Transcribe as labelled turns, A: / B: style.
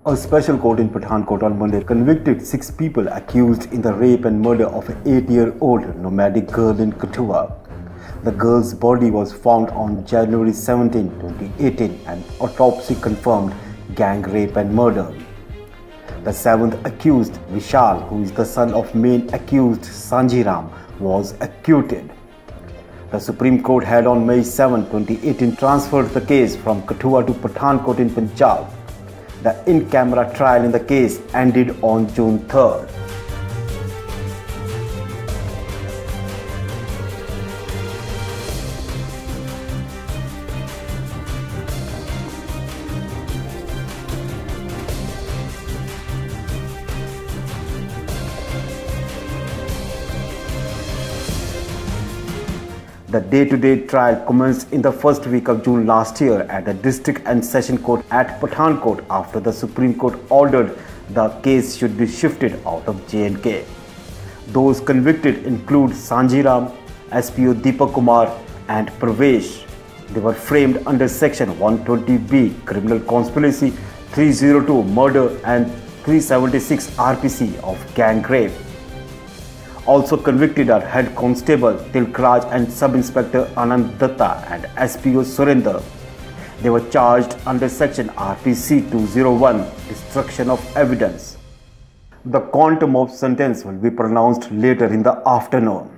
A: A special court in Pathankot on Monday convicted 6 people accused in the rape and murder of an 8-year-old nomadic girl in Kathua. The girl's body was found on January 17, 2018 and autopsy confirmed gang rape and murder. The 7th accused, Vishal, who is the son of main accused Sanjiram, was acquitted. The Supreme Court had on May 7, 2018 transferred the case from Kathua to Pathankot in Punjab. The in-camera trial in the case ended on June 3rd. The day-to-day trial commenced in the first week of June last year at the District and Session Court at Pathankot after the Supreme Court ordered the case should be shifted out of J&K. Those convicted include Sanjiram, SPO Deepak Kumar and Pravesh. They were framed under Section 120B Criminal Conspiracy, 302 Murder and 376 RPC of gang rape. Also convicted are Head Constable Tilkraj and Sub-Inspector Anand Datta and SPO Surinder. They were charged under Section RPC 201, Destruction of Evidence. The quantum of sentence will be pronounced later in the afternoon.